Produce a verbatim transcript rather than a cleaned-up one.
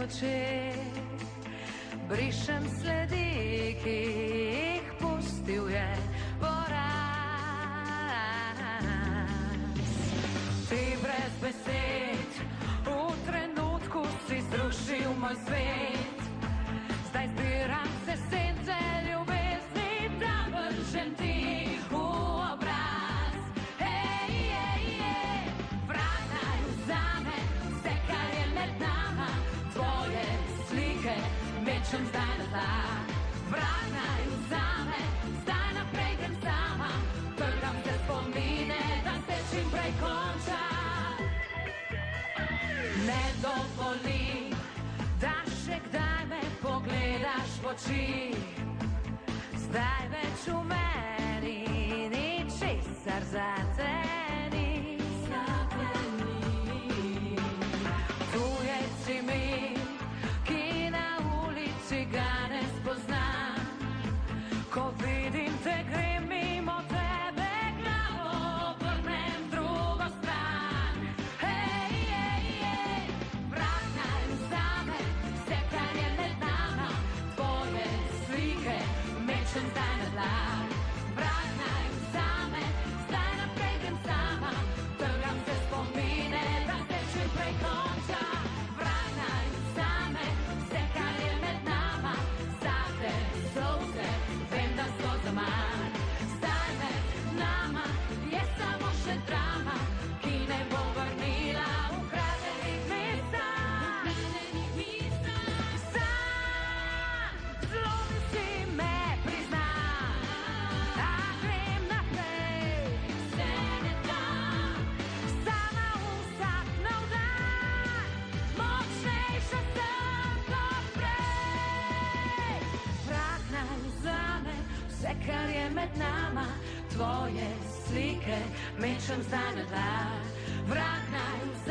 oči, brišem sledi, ki jih pustil je poraz. Ti brez besed, v trenutku si zrušil moj svet, zdaj zbiram se sence ljubezni, da vržem ti v obraz. Hej, hej, hej, vrag naj vzame vse, kar je med nama, tvoje slike mečem zdaj na tla. Vrag naj vzame, zdaj naprej grem sama, trgam se spomine, da se čim prej konča. Ne dovoli, da še kdaj me pogledaš v oči, zdaj več v meni ničesar zate ni. Tujec si mi, ki na ulici ga ne spoznam, ko vidim te grem mimo tebe, glavo obrnem drugo stran. Hej, hej, hej, vrag naj vzame vse, kar je med nama, tvoje slike mečem zdaj na tla. Vrag naj vzame, zdaj naprej grem sama, trgam se spomine, da se čim prej konča. Vrag naj vzame vse, kar je med nama, zate solze, vem, da so zaman. Zdaj med nama je samo še drama, ki ne bo vrnila ukradenih mestan. Sam zlomil si me, priznam, a grem naprej, se ne dam. Sama vsak nov dan, močnejša sem kot prej. Vrag naj vzame vse, kar je med nama, tvoje slike mečem zdaj na tla. Vrag naj vzame